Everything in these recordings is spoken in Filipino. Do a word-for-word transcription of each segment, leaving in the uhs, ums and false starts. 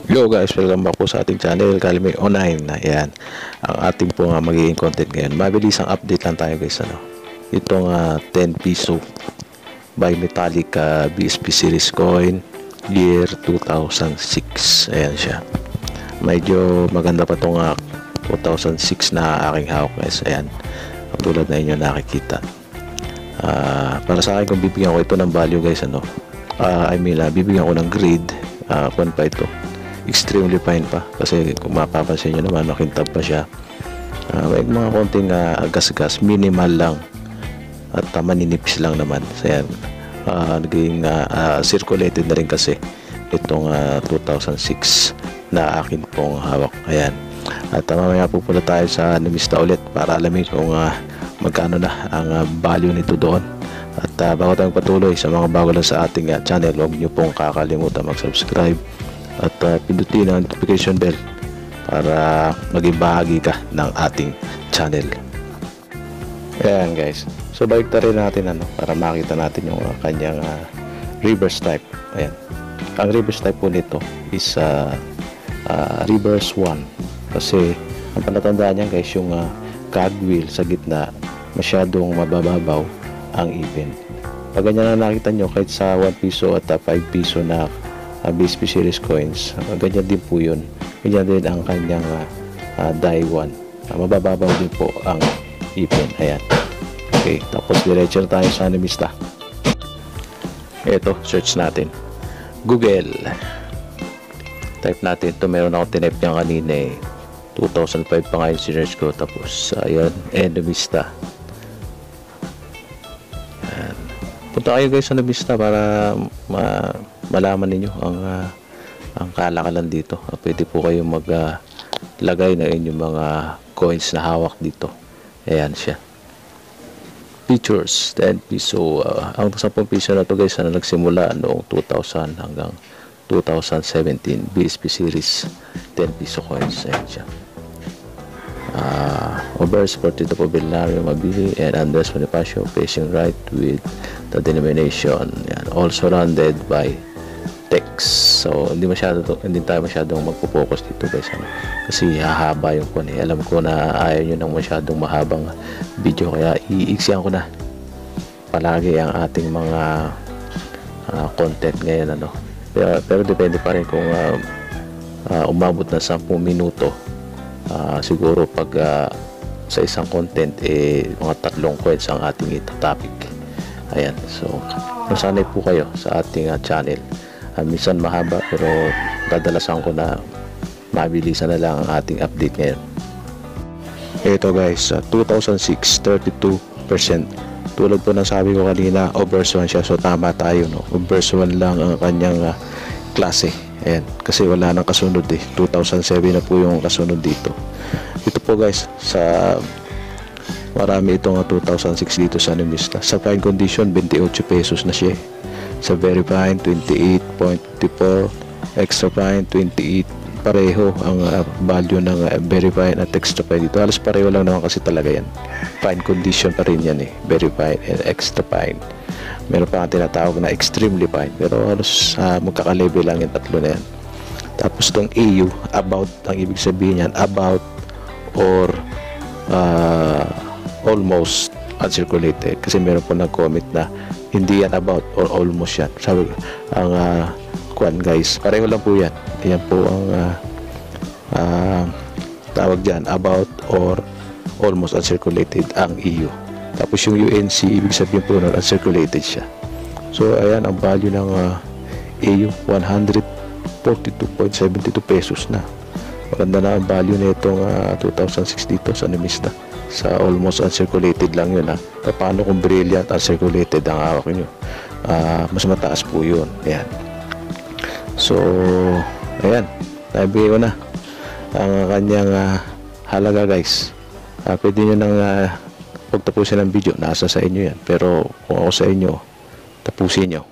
Yo guys, welcome back po sa ating channel, Kalme Online. Ayan, ang ating po nga magiging content ngayon. Mabilis ang update lang tayo guys. Ano? Itong uh, ten piso by Metallic uh, B S P series coin year two thousand six. Ayan siya. Medyo maganda pa itong uh, two thousand six na aking hawak guys. Ayan, tulad na inyo nakikita. Uh, para sa akin, kung bibigyan ko ito ng value guys, ano, uh, I mean, uh, bibigyan ko ng grade, uh, kung pa ito extremely fine pa, kasi kung mapapansin nyo naman makintab pa siya. Uh, may mga konting uh, gas-gas, minimal lang at uh, maninipis lang naman. So yan, uh, naging uh, uh, circulated na rin kasi itong uh, two thousand six na akin pong hawak. Ayan, at uh, mamaya pupunta tayo sa Numista ulit para alamin kung uh, magkano na ang uh, value nito doon. At uh, bago tayong patuloy, sa mga bago lang sa ating uh, channel, huwag nyo pong kakalimutan mag-subscribe at uh, pindutin ang notification bell para maging bahagi ka ng ating channel. Ayan guys, so balik na rin natin ano, para makita natin yung uh, kanyang uh, reverse type. Ayan, ang reverse type po nito is uh, uh, reverse one, kasi ang palatandaan niya guys, yung uh, cogwheel sa gitna masyadong mabababaw ang ipin. Pag ganyan na nakita nyo, kahit sa one piso at uh, five piso na Uh, B S P series coins, uh, ganyan din po yun. Ganyan din ang kanyang uh, uh, die one, uh, mabababaw din po ang ipin. Ayan, okay, tapos diretso tayo sa Numista. Ito, search natin Google, type natin ito. Meron ako tinype niya kanina eh, two thousand five pa nga yung search ko. Tapos ayan, and Numista. Ayan, punta kayo guys sa Numista para ma malaman ninyo ang uh, ang kalakalan dito. Uh, pwede po kayo maglagay uh, na inyong mga coins na hawak dito. Ayan siya. Features ten piso. Uh, ang ten piso na to guys na nagsimula noong two thousand hanggang two thousand seventeen, B S P series ten piso coins. Ayan siya. Uh, Overs forty-two Poblario Mabili and Andres Bonifacio facing right with the denomination. Ayan. Also surrounded by text. So hindi masyado to, hindi tayo masyadong magpo-focus dito guys, ano? Kasi hahaba yung kun eh. Alam ko na ayaw nyo ng masyadong mahabang video, kaya iiksiyan ko na palagi ang ating mga uh, content ngayon, ano. Pero, pero depende pa rin kung uh, uh, umabot na ten minuto. Uh, siguro pag uh, sa isang content eh mga tatlong coins ang ating ita-topic. Ayan, so masanay po kayo sa ating uh, channel. Uh, minsan mahaba, pero dadalasan ko na mabilisan na lang ang ating update ngayon. Ito guys, uh, two thousand six, thirty-two percent. Tulad po ng sabi ko kanina, overs one siya. So tama tayo, no? Overs one lang ang kanyang uh, klase. Ayan, kasi wala nang kasunod eh. two thousand seven na po yung kasunod dito. Ito po guys, sa marami itong uh, two thousand six dito sa Numista. Sa fine condition, twenty-eight pesos na siya. Sa very fine, twenty-eight point two four, extra fine, twenty-eight. Pareho ang uh, value ng uh, very fine at extra fine dito. Halos pareho lang naman kasi talaga yan. Fine condition pa rin yan eh, very fine and extra fine. Meron pa nga tinatawag na extremely fine, pero halos uh, magkaka-level lang yung tatlo na yan. Tapos itong A U, about, ang ibig sabihin yan, about or uh, almost uncirculated. Kasi meron po nag-comment na hindi yan about or almost yan. Sabi ang uh, kwan guys, pareho lang po yan. Yan po ang uh, uh, tawag dyan, about or almost uncirculated ang E U. Tapos yung U N C, ibig sabihin po na uncirculated siya. So ayan ang value ng uh, A U, one forty-two point seven two pesos na. Maganda na ang value na itong uh, two thousand six dito sa Numista. Sa almost uncirculated lang yun, ha. Paano kung brilliant uncirculated ang hawak nyo? Uh, mas mataas po yun. Ayan. So ayan, nabigay ko na ang kanyang uh, halaga guys. Uh, pwede nyo nang uh, pagtapusin ng video, nasa sa inyo yan. Pero kung ako sa inyo, tapusin nyo.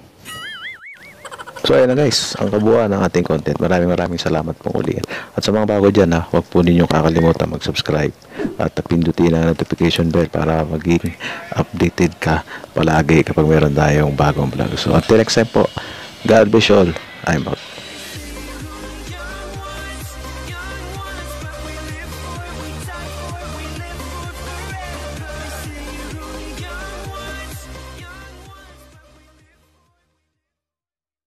So ayan na guys, ang kabuuan ng ating content. Maraming maraming salamat po ulit. At sa mga bago dyan, ha, huwag po ninyong kakalimutan mag-subscribe at pindutin ang notification bell para maging updated ka palagi kapag meron tayong bagong vlog. So until next time po, God bless you all. I'm out.